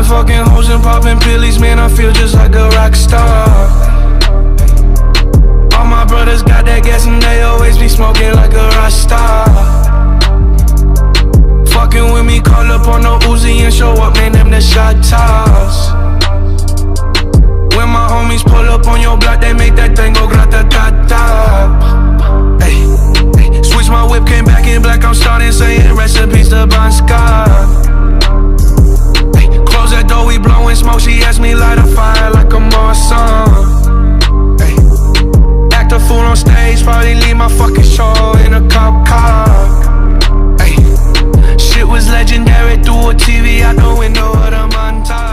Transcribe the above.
been fucking hoes and popping pillies, man, I feel just like a rock star. All my brothers got that gas and they always be smoking like a rock star. Fucking with me, call up on the Uzi and show up, man, them the shot toss. When my homies pull up on your block, they make that thing go grata-ta-ta. Ay, ay. Switch my whip, came back in black, I'm starting saying recipes to Bon Scott. Ay, close that door, we blowing smoke, she asked me light a fire like a Marsan. Ay, act a fool on stage, probably leave my fucking show in a cop car. Ay, shit was legendary through a TV out the window of the montage.